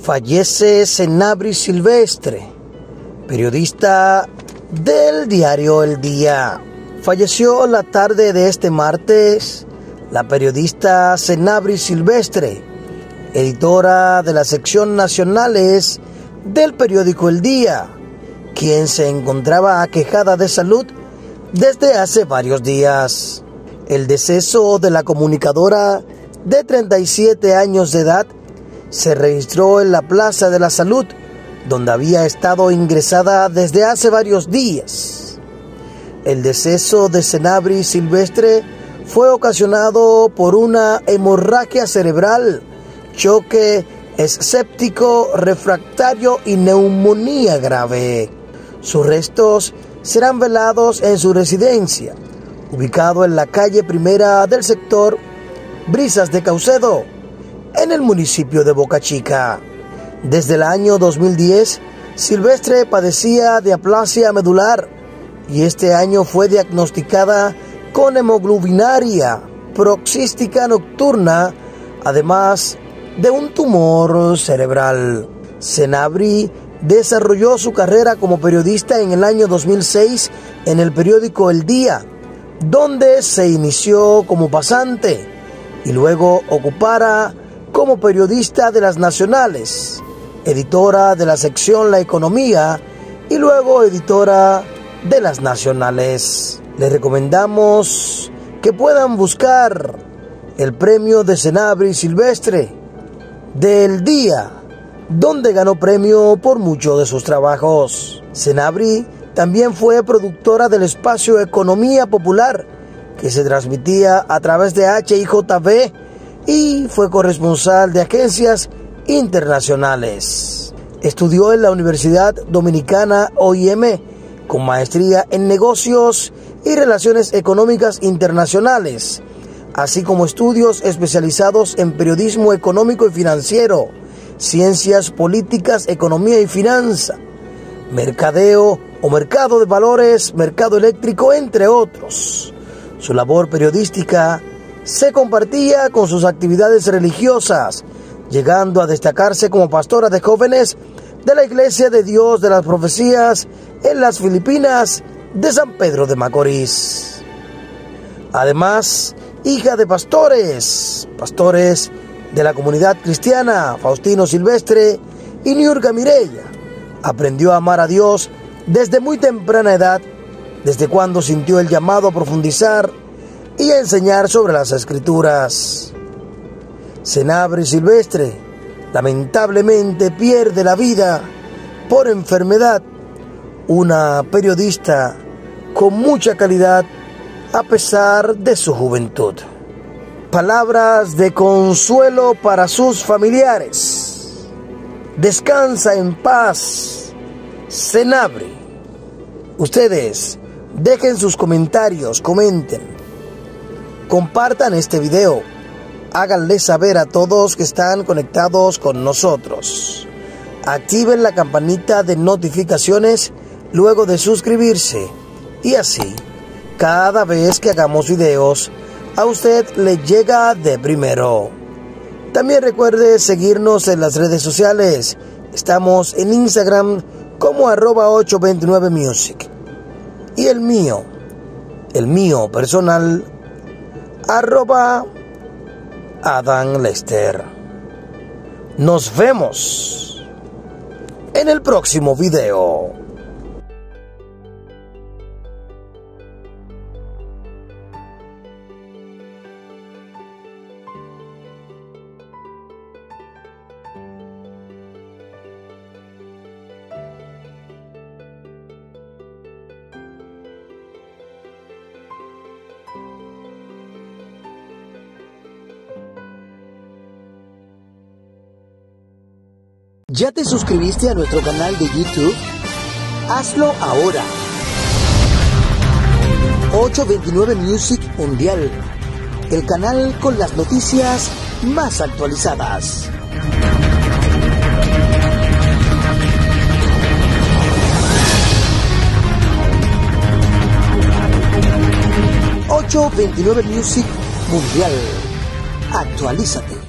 Fallece Cenabri Silvestre, periodista del diario El Día. Falleció la tarde de este martes la periodista Cenabri Silvestre, editora de la sección Nacionales del periódico El Día, quien se encontraba aquejada de salud desde hace varios días. El deceso de la comunicadora de 37 años de edad se registró en la Plaza de la Salud, donde había estado ingresada desde hace varios días. El deceso de Cenabri Silvestre fue ocasionado por una hemorragia cerebral, choque escéptico refractario y neumonía grave. Sus restos serán velados en su residencia, ubicado en la calle Primera del sector Brisas de Caucedo, en el municipio de Boca Chica. Desde el año 2010, Silvestre padecía de aplasia medular y este año fue diagnosticada con hemoglobinaria paroxística nocturna, además de un tumor cerebral. Cenabri desarrolló su carrera como periodista en el año 2006 en el periódico El Día, donde se inició como pasante y luego ocupara como periodista de las Nacionales, editora de la sección La Economía y luego editora de las Nacionales. Les recomendamos que puedan buscar el premio de Cenabri Silvestre del Día, donde ganó premio por muchos de sus trabajos. Cenabri también fue productora del espacio Economía Popular, que se transmitía a través de HIJB, y fue corresponsal de agencias internacionales. Estudió en la Universidad Dominicana OIM con maestría en negocios y relaciones económicas internacionales, así como estudios especializados en periodismo económico y financiero, ciencias políticas, economía y finanza, mercadeo o mercado de valores, mercado eléctrico, entre otros. Su labor periodística se compartía con sus actividades religiosas, llegando a destacarse como pastora de jóvenes de la Iglesia de Dios de las Profecías en las Filipinas de San Pedro de Macorís. Además, hija de pastores de la comunidad cristiana Faustino Silvestre y Niurka Mireya, aprendió a amar a Dios desde muy temprana edad, desde cuando sintió el llamado a profundizar y a enseñar sobre las Escrituras. Cenabri Silvestre lamentablemente pierde la vida por enfermedad, una periodista con mucha calidad a pesar de su juventud. Palabras de consuelo para sus familiares. Descansa en paz, Cenabri. Ustedes dejen sus comentarios, comenten, compartan este video, háganle saber a todos que están conectados con nosotros. Activen la campanita de notificaciones luego de suscribirse y así, cada vez que hagamos videos, a usted le llega de primero. También recuerde seguirnos en las redes sociales. Estamos en Instagram como @829music y el mío personal @Adam Lester. Nos vemos en el próximo video. ¿Ya te suscribiste a nuestro canal de YouTube? Hazlo ahora. 829 Music Mundial, el canal con las noticias más actualizadas. 829 Music Mundial. Actualízate.